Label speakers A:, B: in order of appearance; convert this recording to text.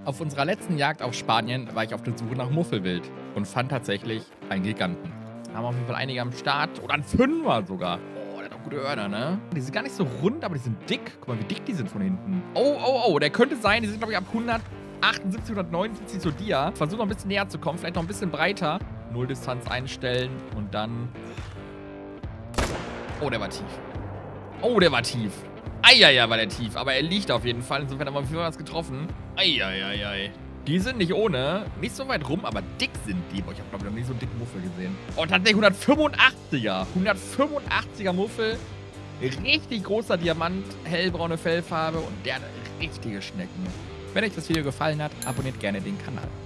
A: Auf unserer letzten Jagd auf Spanien war ich auf der Suche nach Muffelwild und fand tatsächlich einen Giganten. Haben auf jeden Fall einige am Start. Oder ein Fünfer sogar. Oh, der hat auch gute Hörner, ne? Die sind gar nicht so rund, aber die sind dick. Guck mal, wie dick die sind von hinten. Oh, oh, oh. Der könnte sein. Die sind, glaube ich, ab 178, 179 so Dia. Versuch noch ein bisschen näher zu kommen. Vielleicht noch ein bisschen breiter. Nulldistanz einstellen. Und dann... Oh, der war tief. Oh, der war tief. Eieiei, war der tief. Aber er liegt auf jeden Fall. Insofern haben wir was getroffen. Eieiei. Die sind nicht ohne. Nicht so weit rum, aber dick sind die. Boah, ich habe, glaube ich, noch nie so einen dicken Muffel gesehen. Oh, tatsächlich 185er. 185er Muffel. Richtig großer Diamant. Hellbraune Fellfarbe. Und der hat richtige Schnecken. Wenn euch das Video gefallen hat, abonniert gerne den Kanal.